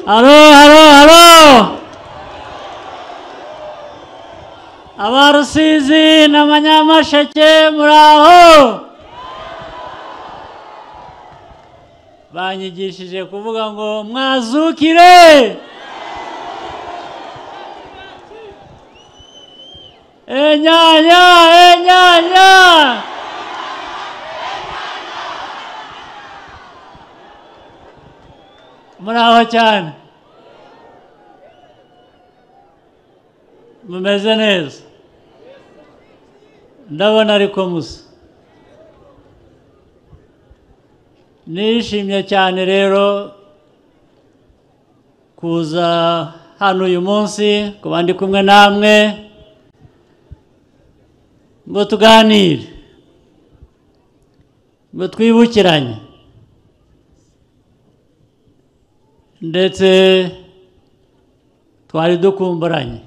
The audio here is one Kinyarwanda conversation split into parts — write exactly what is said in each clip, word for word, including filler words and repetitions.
Halo, halo, halo. Abarusizi n'Abanyamasheke muraho. Banyigishije kuvuga ngo mwazukire. Enyanya, enyanya. Muraho cyane. Mumeze neza. Ndabona ariko musa. Nishimye cyane rero kuza hano uyu munsi kuba ndi kumwe namwe ngo tuganire, ngo twibukiranye, ndetse twari dukumburanye.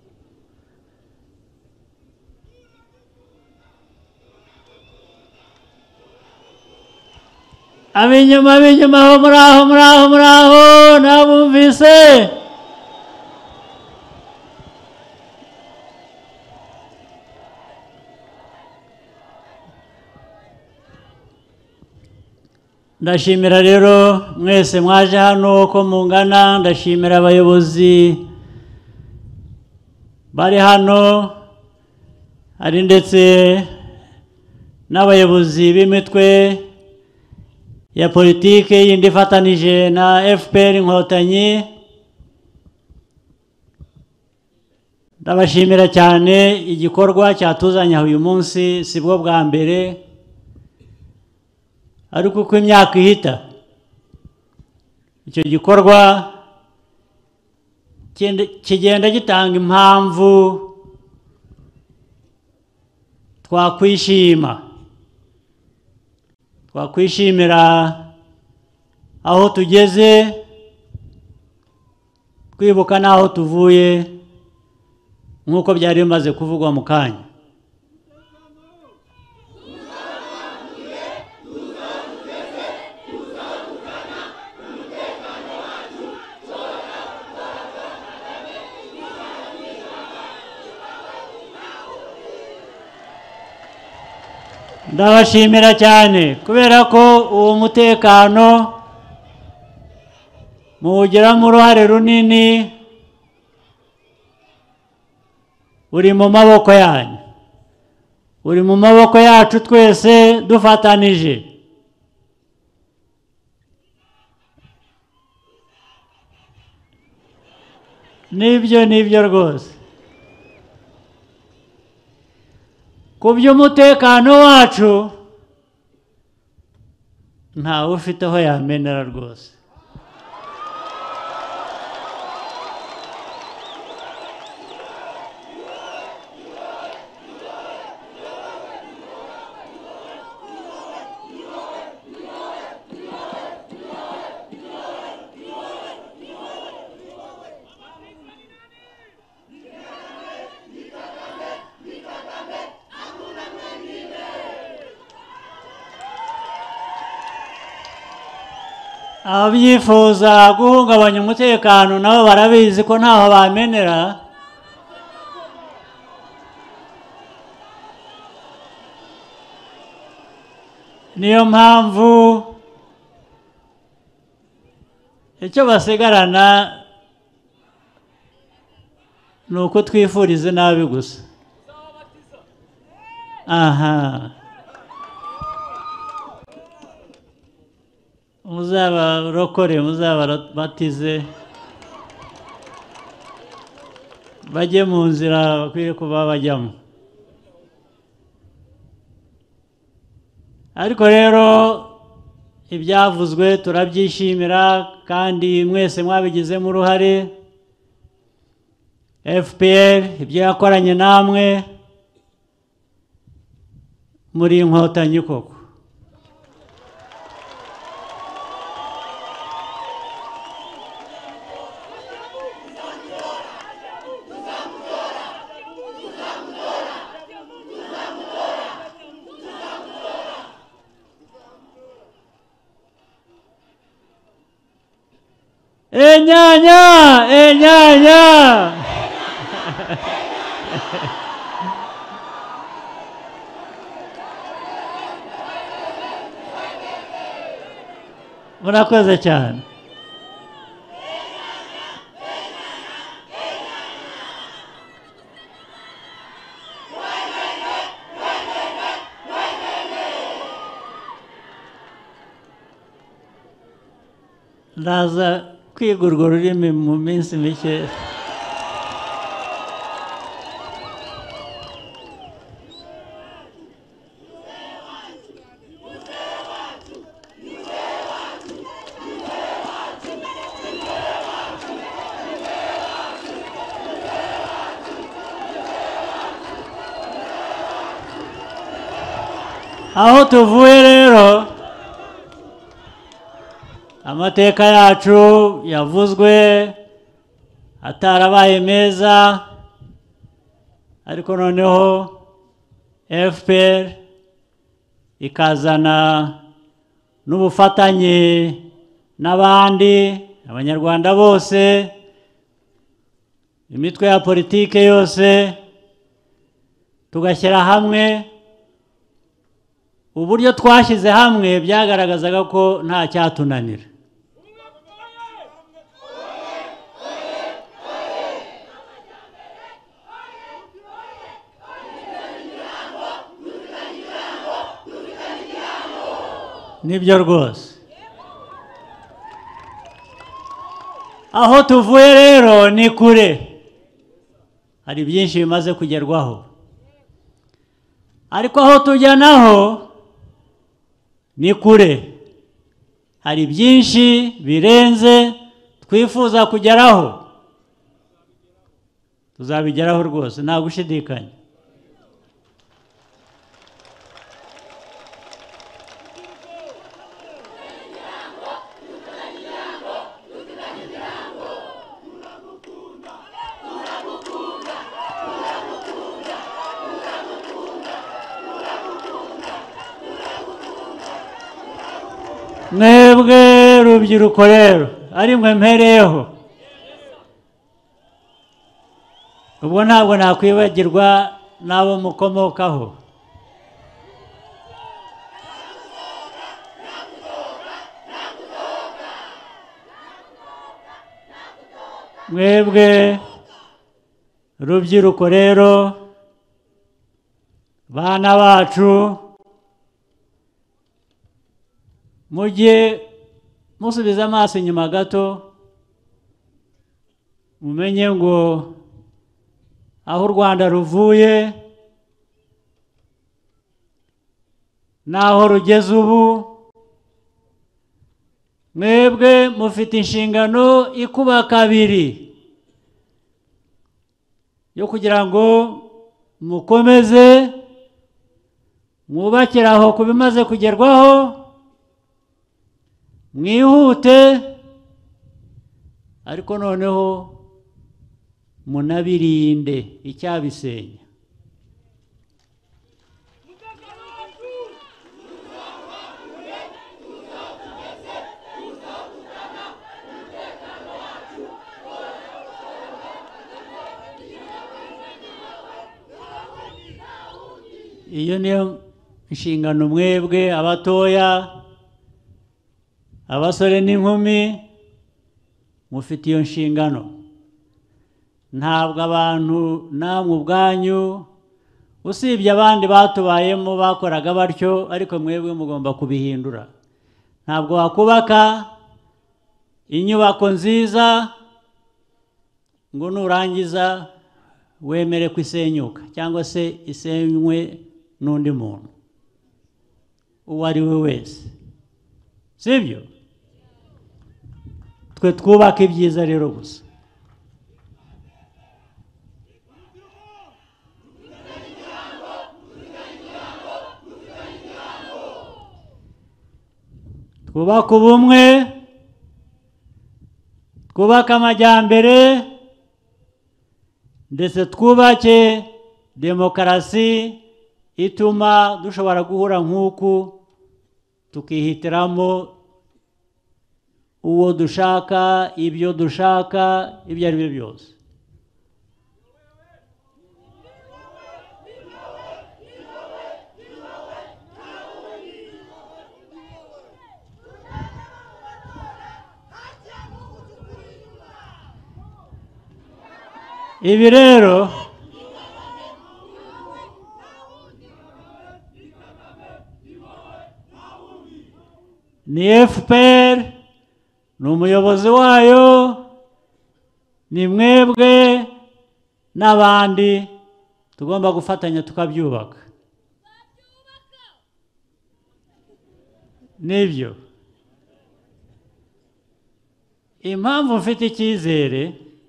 Abinyuma abinyuma aho muraho muraho muraho nabumvise. Ndashimira rero mwese mwaje hano ko mungana. Ndashimira abayobozi bari hano, hari ndetse n'abayobozi b'imitwe ya politike yindi ifatanije na F P R Inkotanyi. Ndabashimira cyane. Igikorwa cyatuzanye uyu munsi si bwo bwa mbere, ariko uko imyaka ihita icyo gikorwa kigenda gitanga impamvu twakwishima, twakwishimira aho tugeze, twibuka n'aho tuvuye nk'uko byari bimaze kuvugwa mu kanya. Ndabashimira cyane kubera ko uwo mutekano muwugiramo uruhare runini, uri mu maboko yanyu, uri mu maboko yacu twese dufatanije. Nibyo nibyo rwose. Ku by'umutekano wacu ntawe ufite aho yamenera rwose. Abyifuza guhungabanya umutekano nabo barabizi ko ntaho bamenera. Niyo mpamvu icyo basigarana ni uko twifurize nabi gusa. Aha, muzabarokore, muzabatize, bajye mu nzira bakwiye kuba bajyamo. Ariko rero ibyavuzwe turabyishimira kandi mwese mwabigizemo uruhare. F P R ibyo yakoranye namwe muri Inkotanyi koko. Enyanya, enyanya. Murakoze cyane. Ndaza kwiga urwo rurimi mu minsi mike. Aho tuvuye rero, amateka yacu yavuzwe atarabaye meza, ariko noneho F P R ikazana n'ubufatanye n'abandi abanyarwanda bose, imitwe ya politike yose, tugashyira hamwe. Uburyo twashyize hamwe byagaragazaga ko nta cyatunanira. Nibyo rwose. Aho tuvuye rero ni kure. Hari byinshi bimaze kugerwaho. Ariko aho tujya naho ni kure. Hari byinshi birenze twifuza kugeraho. Tuzabigeraho rwose, nta gushidikanya. Mwebwe rubyiruko rero ari mwe mpereyeho, ubwo ntabwo nakwibagirwa n'abo mukomokaho. Mwebwe rubyiruko rero, bana bacu, mujye musubiza amaso inyuma gato, mumenye ngo aho u Rwanda ruvuye n'aho rugeze ubu, mwebwe mufite inshingano ikuba kabiri yo kugira ngo mukomeze mwubakire aho ku bimaze kugerwaho, mwihute, ariko noneho munabirinde icyabisenya. Iyo niyo inshingano mwebwe abatoya, abasore n'inkumi, mufite iyo nshingano. Ntabwo abantu namwe ubwanyu, usibye abandi batubayemo bakoraga batyo, ariko mwebwe mugomba kubihindura. Ntabwo wakubaka inyubako nziza ngo nurangiza wemere ko isenyuka cyangwa se isenywe n'undi muntu uwo ari we wese, sibyo? Twe twubaka ibyiza rero gusa. Twubaka ubumwe, twubaka amajyambere, ndetse twubake demokarasi ituma dushobora guhura nk'uku tukihitiramo uwo dushaka, ibyo dushaka, ibyo ari byo byose. Ibi rero ni F P R, ni umuyobozi wayo, ni mwebwe n'abandi tugomba gufatanya tukabyubaka. Nibyo impamvu mfite icyizere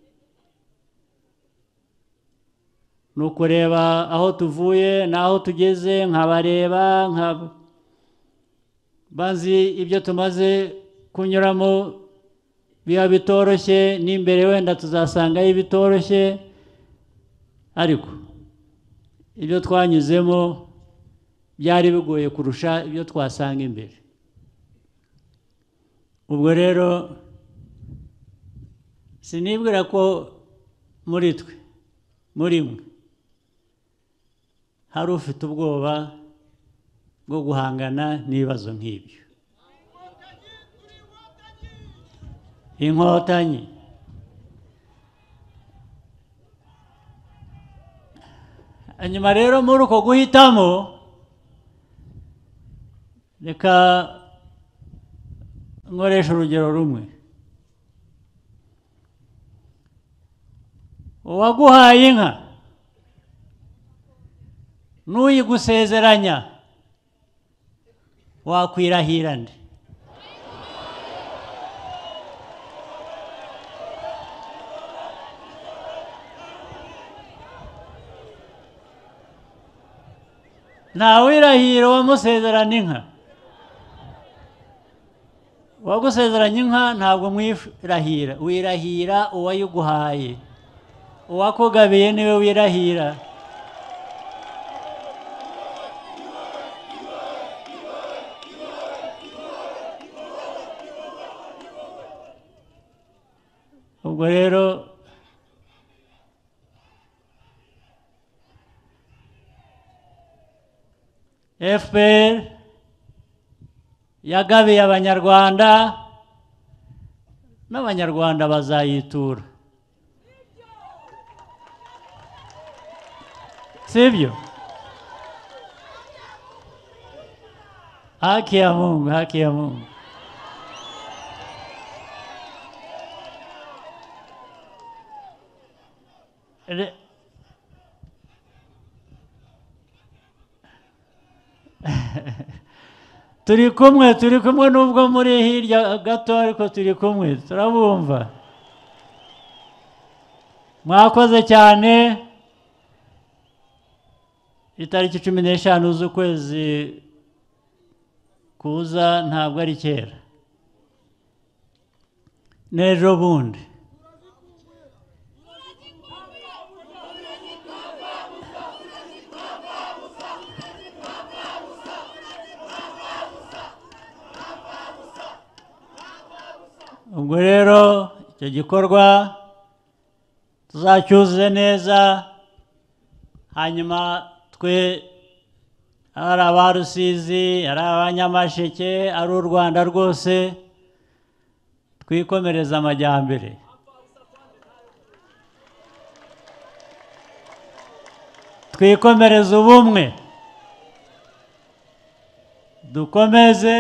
ni ukureba aho tuvuye n'aho tugeze, nkabareba nkaba bazi ibyo tumaze kunyuramo biba bitoroshye, n'imbere wenda tuzasangayo bitoroshye, ariko ibyo twanyuzemo byari bigoye kurusha ibyo twasanga imbere. Ubwo rero sinibwira ko muri twe, muri mwe, hari ufite ubwoba bwo guhangana n'ibibazo nk'ibyo. Inkotanyi hanyuma rero muri uko guhitamo, reka nkoresha urugero rumwe. Uwaguhaye inka n'uyigusezeranya wakwirahira nde? Nta wirahira wamusezerana inka. Uwagusezeranya inka ntabwo mwirahira, wirahira uwayiguhaye. Uwakugabiye niwe wirahira. Ubwo rero F P R yagabiye Abanyarwanda, n'Abanyarwanda bazayitura. Sibyo? Haki ya Mungu, haki ya Mungu. Re turi kumwe, turi kumwe nubwo muri hirya gato, ariko turi kumwe, turabumva. Mwakoze cyane. Itariki cumi n'eshanu z'ukwezi kuza ntabwo ari kera, n'ejo bundi. Ubwo rero icyo gikorwa tuzacyuzuze neza, hanyuma twe ari aba Rusizi, ari Abanyamasheke, ari u Rwanda rwose, twikomereza amajyambere. Twikomereza ubumwe, dukomeze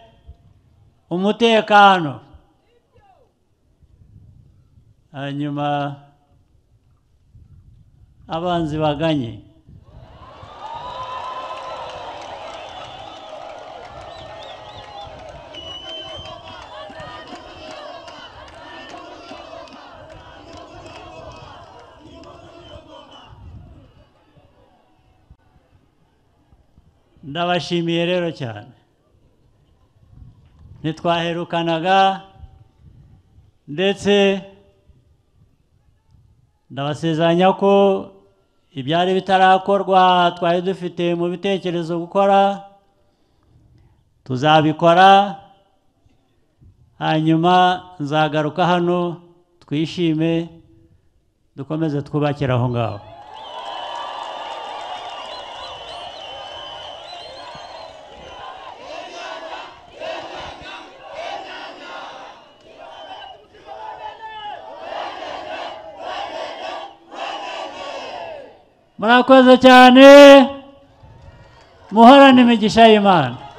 umutekano, hanyuma abanzi baganye. Ndabashimiye rero cyane. Ntitwaherukanaga, ndetse ndabasezeranya ko ibyari bitarakorwa twari dufite mu bitekerezo gukora tuzabikora, hanyuma nzagaruka hano twishime dukomeze twubakira aho ngaho. Murakoze cyane, muhorane imigisha y'Imana.